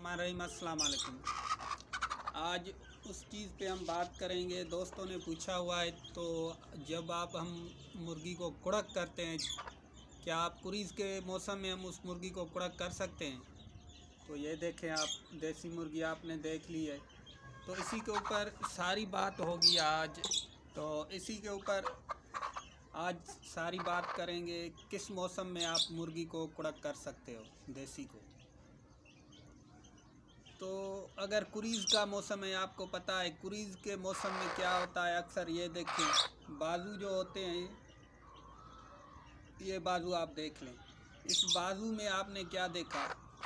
अस्सलाम वालेकुम। आज उस चीज़ पे हम बात करेंगे। दोस्तों ने पूछा हुआ है, तो जब हम मुर्गी को कुड़क करते हैं, क्या आप कुरीज़ के मौसम में हम उस मुर्गी को कुड़क कर सकते हैं? तो ये देखें, आप देसी मुर्गी आपने देख ली है, तो इसी के ऊपर सारी बात होगी आज। तो इसी के ऊपर आज सारी बात करेंगे, किस मौसम में आप मुर्गी को कुड़क कर सकते हो, देसी को। तो अगर कुरीज़ का मौसम है, आपको पता है कुरीज़ के मौसम में क्या होता है। अक्सर ये देखें, बाजू जो होते हैं, ये बाजू आप देख लें। इस बाजू में आपने क्या देखा,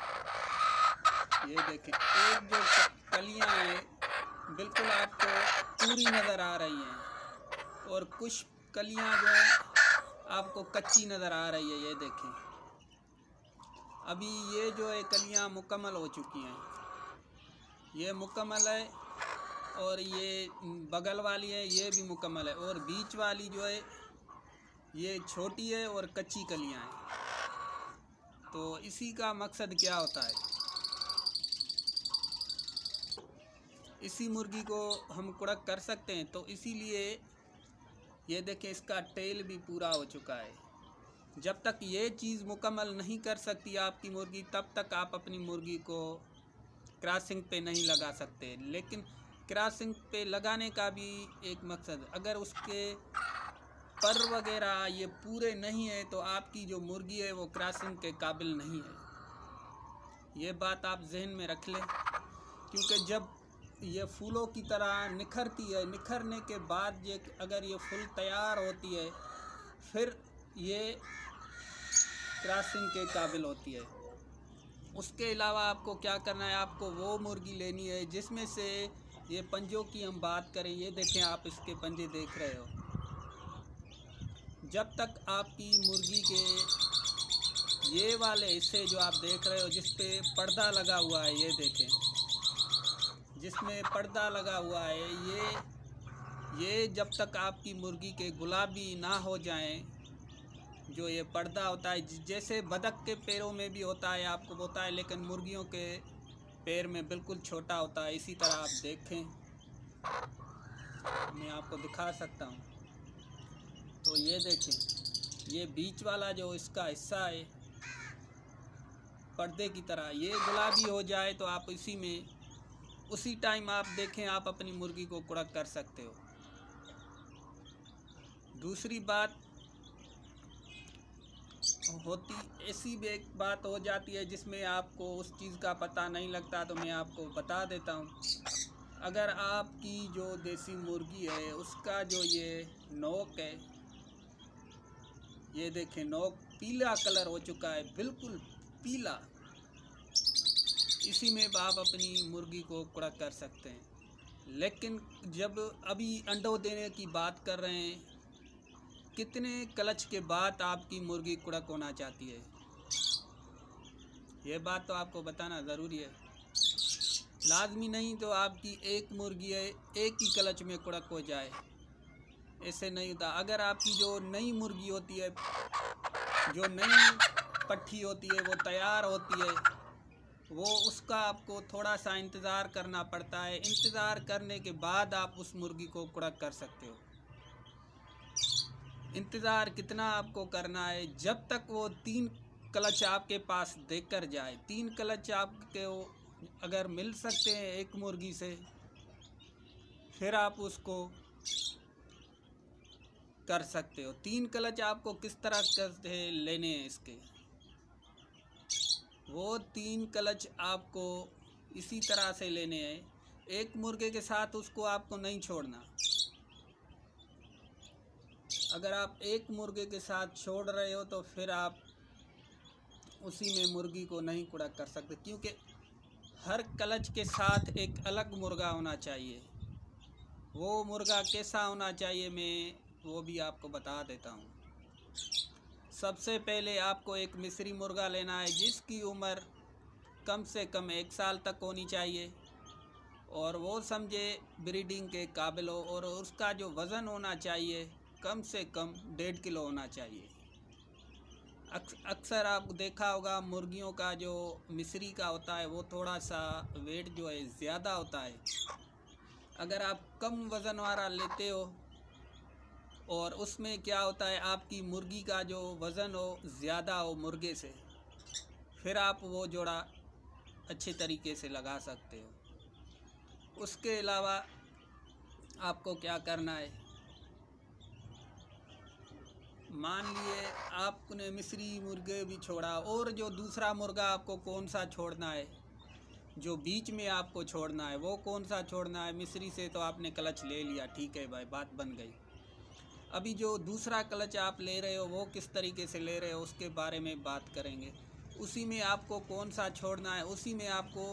ये देखें, एक जो कलियां हैं बिल्कुल आपको पूरी नज़र आ रही हैं, और कुछ कलियां जो हैं आपको कच्ची नज़र आ रही है। ये देखें, अभी ये जो है कलियां मुकम्मल हो चुकी हैं, ये मुकम्मल है, और ये बगल वाली है, ये भी मुकम्मल है, और बीच वाली जो है ये छोटी है और कच्ची कलियां हैं। तो इसी का मकसद क्या होता है, इसी मुर्गी को हम कुड़क कर सकते हैं। तो इसीलिए ये देखें, इसका टेल भी पूरा हो चुका है। जब तक ये चीज़ मुकम्मल नहीं कर सकती आपकी मुर्गी, तब तक आप अपनी मुर्गी को क्रॉसिंग पे नहीं लगा सकते। लेकिन क्रॉसिंग पे लगाने का भी एक मकसद, अगर उसके पर वगैरह ये पूरे नहीं है, तो आपकी जो मुर्गी है वो क्रॉसिंग के काबिल नहीं है। ये बात आप जहन में रख लें, क्योंकि जब ये फूलों की तरह निखरती है, निखरने के बाद ये अगर ये फूल तैयार होती है, फिर ये क्रॉसिंग के काबिल होती है। उसके अलावा आपको क्या करना है, आपको वो मुर्गी लेनी है जिसमें से ये पंजों की हम बात करें। ये देखें, आप इसके पंजे देख रहे हो। जब तक आपकी मुर्गी के ये वाले हिस्से जो आप देख रहे हो, जिस पे पर्दा लगा हुआ है, ये देखें, जिसमें पर्दा लगा हुआ है, ये जब तक आपकी मुर्गी के गुलाबी ना हो जाएं, जो ये पर्दा होता है, जैसे बतख के पैरों में भी होता है, आपको होता है, लेकिन मुर्गियों के पैर में बिल्कुल छोटा होता है। इसी तरह आप देखें, मैं आपको दिखा सकता हूँ। तो ये देखें, ये बीच वाला जो इसका हिस्सा है पर्दे की तरह, ये गुलाबी हो जाए तो आप उसी टाइम आप देखें, आप अपनी मुर्गी को कुड़क कर सकते हो। दूसरी बात होती, ऐसी भी एक बात हो जाती है जिसमें आपको उस चीज़ का पता नहीं लगता, तो मैं आपको बता देता हूँ। अगर आपकी जो देसी मुर्गी है, उसका जो ये नोक है, ये देखें, नोक पीला कलर हो चुका है, बिल्कुल पीला, इसी में आप अपनी मुर्गी को कुड़क कर सकते हैं। लेकिन जब अभी अंडों देने की बात कर रहे हैं, कितने क्लच के बाद आपकी मुर्गी कुड़क होना चाहती है, ये बात तो आपको बताना ज़रूरी है। लाजमी नहीं तो आपकी एक मुर्गी है, एक ही क्लच में कुड़क हो जाए, ऐसे नहीं होता। अगर आपकी जो नई मुर्गी होती है, जो नई पट्ठी होती है, वो तैयार होती है, वो उसका आपको थोड़ा सा इंतज़ार करना पड़ता है। इंतज़ार करने के बाद आप उस मुर्गी को कुड़क कर सकते हो। इंतज़ार कितना आपको करना है, जब तक वो 3 क्लच आपके पास देकर जाए। 3 क्लच आपके अगर मिल सकते हैं एक मुर्गी से, फिर आप उसको कर सकते हो। 3 क्लच आपको किस तरह करते लेने हैं इसके, वो 3 क्लच आपको इसी तरह से लेने हैं। एक मुर्गे के साथ उसको आपको नहीं छोड़ना। अगर आप एक मुर्गे के साथ छोड़ रहे हो, तो फिर आप उसी में मुर्गी को नहीं कुड़क कर सकते, क्योंकि हर क्लच के साथ एक अलग मुर्गा होना चाहिए। वो मुर्गा कैसा होना चाहिए, मैं वो भी आपको बता देता हूँ। सबसे पहले आपको एक मिस्री मुर्गा लेना है, जिसकी उम्र कम से कम 1 साल तक होनी चाहिए, और वो समझे ब्रीडिंग के काबिल हो, और उसका जो वज़न होना चाहिए कम से कम 1.5 किलो होना चाहिए। अक्सर आप देखा होगा मुर्गियों का जो मिस्री का होता है वो थोड़ा सा वेट जो है ज़्यादा होता है। अगर आप कम वज़न वाला लेते हो और उसमें क्या होता है आपकी मुर्गी का जो वज़न हो ज़्यादा हो मुर्गे से, फिर आप वो जोड़ा अच्छे तरीके से लगा सकते हो। उसके अलावा आपको क्या करना है, मान लिए आपने मिस्री मुर्गे भी छोड़ा और जो दूसरा मुर्गा आपको कौन सा छोड़ना है, जो बीच में आपको छोड़ना है वो कौन सा छोड़ना है। मिस्री से तो आपने क्लच ले लिया, ठीक है भाई, बात बन गई। अभी जो दूसरा क्लच आप ले रहे हो वो किस तरीके से ले रहे हो उसके बारे में बात करेंगे। उसी में आपको कौन सा छोड़ना है, उसी में आपको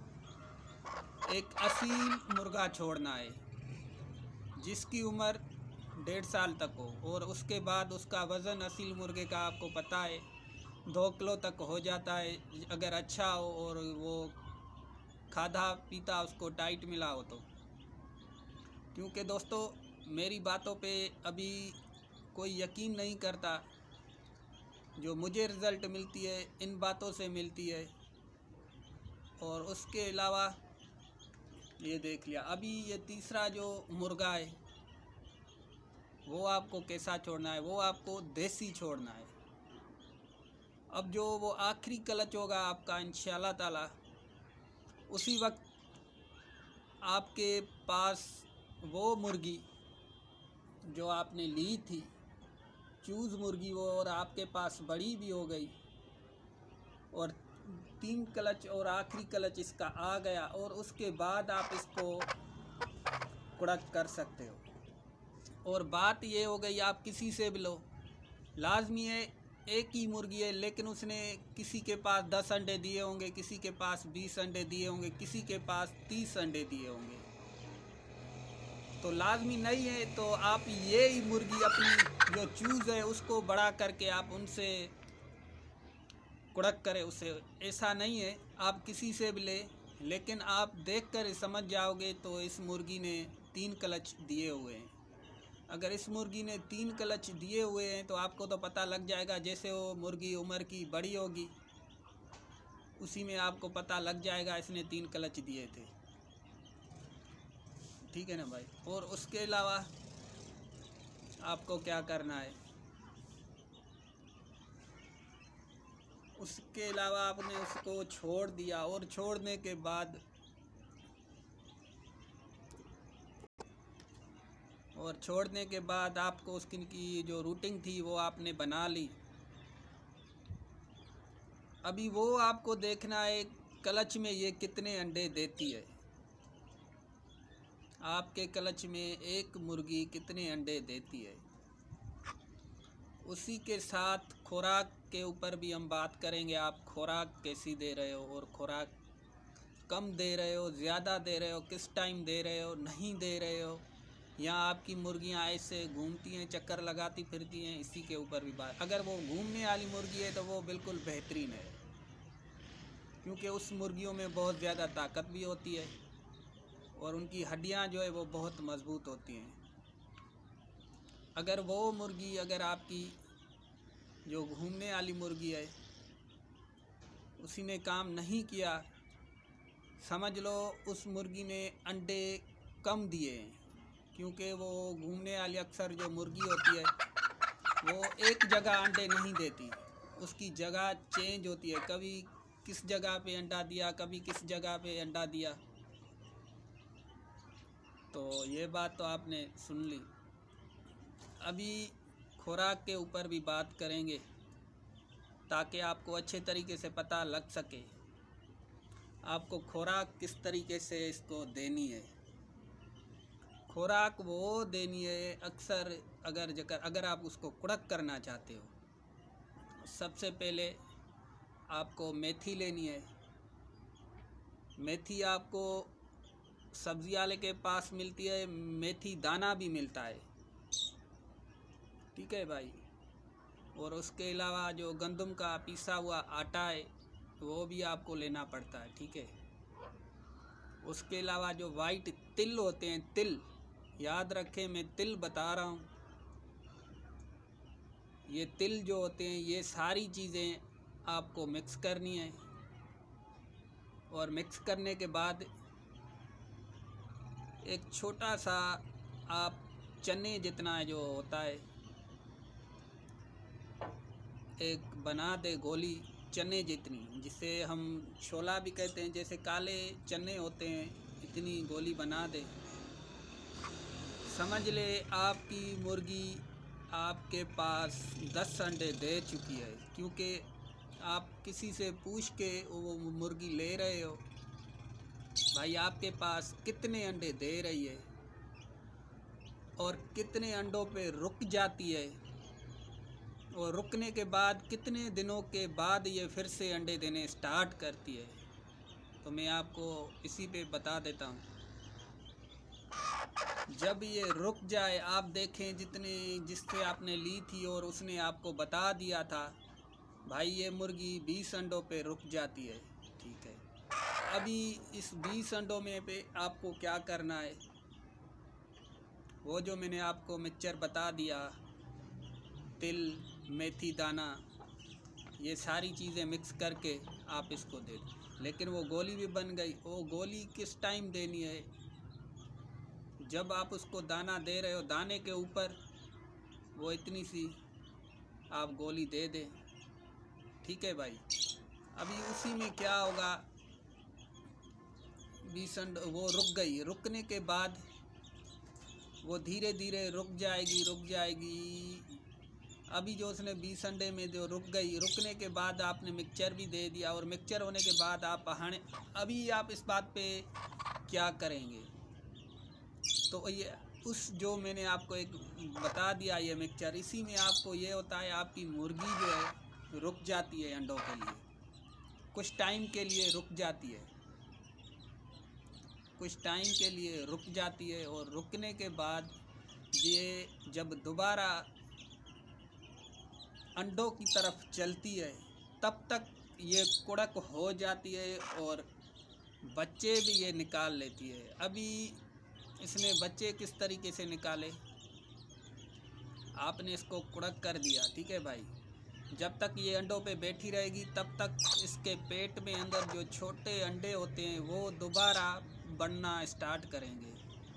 एक असील मुर्गा छोड़ना है जिसकी उम्र 1.5 साल तक हो, और उसके बाद उसका वज़न असील मुर्गे का आपको पता है 2 किलो तक हो जाता है, अगर अच्छा हो और वो खाधा पीता उसको टाइट मिला हो तो। क्योंकि दोस्तों मेरी बातों पे अभी कोई यकीन नहीं करता, जो मुझे रिज़ल्ट मिलती है इन बातों से मिलती है। और उसके अलावा ये देख लिया, अभी ये तीसरा जो मुर्गा है वो आपको कैसा छोड़ना है, वो आपको देसी छोड़ना है। अब जो वो आखिरी क्लच होगा आपका इंशाल्लाह ताला, उसी वक्त आपके पास वो मुर्गी जो आपने ली थी चूज़ मुर्गी, वो और आपके पास बड़ी भी हो गई और 3 क्लच और आखिरी क्लच इसका आ गया, और उसके बाद आप इसको कुड़क कर सकते हो। और बात ये हो गई आप किसी से भी लो, लाजमी है एक ही मुर्गी है लेकिन उसने किसी के पास 10 अंडे दिए होंगे, किसी के पास 20 अंडे दिए होंगे, किसी के पास 30 अंडे दिए होंगे, तो लाजमी नहीं है तो आप ये ही मुर्गी अपनी जो चूज़ है उसको बड़ा करके आप उनसे कुड़क करें उसे। ऐसा नहीं है, आप किसी से भी ले, लेकिन आप देखकर समझ जाओगे तो इस मुर्गी ने 3 क्लच दिए हुए हैं। अगर इस मुर्गी ने 3 क्लच दिए हुए हैं तो आपको तो पता लग जाएगा, जैसे वो मुर्गी उम्र की बड़ी होगी उसी में आपको पता लग जाएगा इसने 3 क्लच दिए थे, ठीक है ना भाई। और उसके अलावा आपको क्या करना है, उसके अलावा आपने उसको छोड़ दिया और छोड़ने के बाद आपको उसकी जो रूटीन थी वो आपने बना ली। अभी वो आपको देखना है क्लच में ये कितने अंडे देती है, आपके क्लच में एक मुर्गी कितने अंडे देती है। उसी के साथ खुराक के ऊपर भी हम बात करेंगे, आप खुराक कैसी दे रहे हो और खुराक कम दे रहे हो, ज़्यादा दे रहे हो, किस टाइम दे रहे हो, नहीं दे रहे हो, या आपकी मुर्गियां ऐसे घूमती हैं चक्कर लगाती फिरती हैं, इसी के ऊपर भी बात। अगर वो घूमने वाली मुर्गी है तो वो बिल्कुल बेहतरीन है, क्योंकि उस मुर्गियों में बहुत ज़्यादा ताकत भी होती है और उनकी हड्डियां जो है वो बहुत मज़बूत होती हैं। अगर वो मुर्गी, अगर आपकी जो घूमने वाली मुर्गी है उसी ने काम नहीं किया, समझ लो उस मुर्गी ने अंडे कम दिए हैं, क्योंकि वो घूमने वाली अक्सर जो मुर्गी होती है वो एक जगह अंडे नहीं देती, उसकी जगह चेंज होती है, कभी किस जगह पे अंडा दिया, कभी किस जगह पे अंडा दिया। तो ये बात तो आपने सुन ली। अभी खुराक के ऊपर भी बात करेंगे ताकि आपको अच्छे तरीके से पता लग सके आपको खुराक किस तरीके से इसको देनी है। खुराक वो देनी है अक्सर अगर आप उसको कुड़क करना चाहते हो, सबसे पहले आपको मेथी लेनी है। मेथी आपको सब्ज़ी वाले के पास मिलती है, मेथी दाना भी मिलता है, ठीक है भाई। और उसके अलावा जो गंदम का पिसा हुआ आटा है वो भी आपको लेना पड़ता है, ठीक है। उसके अलावा जो वाइट तिल होते हैं, तिल याद रखें, मैं तिल बता रहा हूँ, ये तिल जो होते हैं, ये सारी चीज़ें आपको मिक्स करनी है। और मिक्स करने के बाद एक छोटा सा आप चने जितना जो होता है एक बना दे गोली चने जितनी, जिसे हम छोला भी कहते हैं, जैसे काले चने होते हैं, इतनी गोली बना दे। समझ ले आपकी मुर्गी आपके पास 10 अंडे दे चुकी है, क्योंकि आप किसी से पूछ के वो मुर्गी ले रहे हो भाई आपके पास कितने अंडे दे रही है और कितने अंडों पे रुक जाती है, और रुकने के बाद कितने दिनों के बाद ये फिर से अंडे देने स्टार्ट करती है। तो मैं आपको इसी पे बता देता हूँ। जब ये रुक जाए, आप देखें जिससे आपने ली थी और उसने आपको बता दिया था भाई ये मुर्गी 20 अंडों पे रुक जाती है, ठीक है। अभी इस 20 अंडों में पे आपको क्या करना है, वो जो मैंने आपको मिक्सचर बता दिया, तिल, मेथी दाना, ये सारी चीज़ें मिक्स करके आप इसको दे दो। लेकिन वो गोली भी बन गई। वो गोली किस टाइम देनी है, जब आप उसको दाना दे रहे हो, दाने के ऊपर वो इतनी सी आप गोली दे दें, ठीक है भाई। अभी उसी में क्या होगा, 20 अंडे वो रुक गई। रुकने के बाद वो धीरे धीरे रुक जाएगी। अभी जो उसने 20 अंडे में जो रुक गई, रुकने के बाद आपने मिक्सचर भी दे दिया, और मिक्सचर होने के बाद आप अभी आप इस बात पे क्या करेंगे, तो ये उस जो मैंने आपको एक बता दिया ये मिक्सचर, इसी में आपको ये होता है आपकी मुर्गी जो है रुक जाती है अंडों के लिए, कुछ टाइम के लिए रुक जाती है, कुछ टाइम के लिए रुक जाती है। और रुकने के बाद ये जब दोबारा अंडों की तरफ चलती है, तब तक ये कुड़क हो जाती है और बच्चे भी ये निकाल लेती है। अभी इसने बच्चे किस तरीके से निकाले, आपने इसको कुड़क कर दिया, ठीक है भाई। जब तक ये अंडों पे बैठी रहेगी तब तक इसके पेट में अंदर जो छोटे अंडे होते हैं वो दोबारा बढ़ना स्टार्ट करेंगे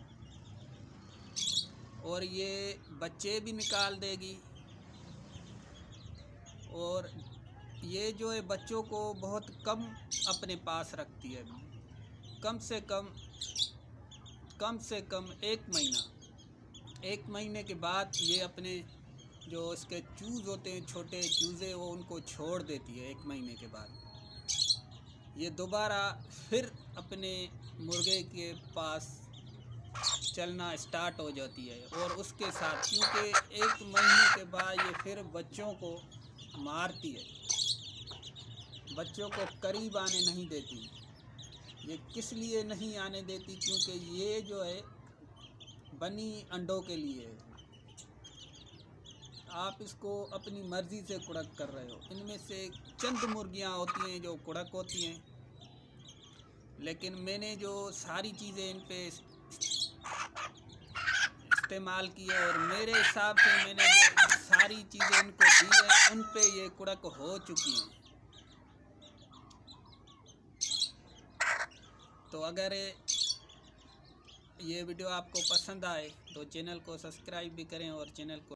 और ये बच्चे भी निकाल देगी। और ये जो है बच्चों को बहुत कम अपने पास रखती है, कम से कम 1 महीना। 1 महीने के बाद ये अपने जो इसके चूज़ होते हैं, छोटे चूज़े, वो उनको छोड़ देती है। 1 महीने के बाद ये दोबारा फिर अपने मुर्गे के पास चलना स्टार्ट हो जाती है। और उसके साथ, क्योंकि 1 महीने के बाद ये फिर बच्चों को मारती है, बच्चों को करीब आने नहीं देती। ये किस लिए नहीं आने देती, क्योंकि ये जो है बनी अंडों के लिए है। आप इसको अपनी मर्ज़ी से कुड़क कर रहे हो। इनमें से चंद मुर्गियां होती हैं जो कुड़क होती हैं, लेकिन मैंने जो सारी चीज़ें इन पे इस्तेमाल की है और मेरे हिसाब से मैंने जो सारी चीज़ें इनको दी है, उन पे ये कुड़क हो चुकी हैं। तो अगर ये वीडियो आपको पसंद आए तो चैनल को सब्सक्राइब भी करें और चैनल को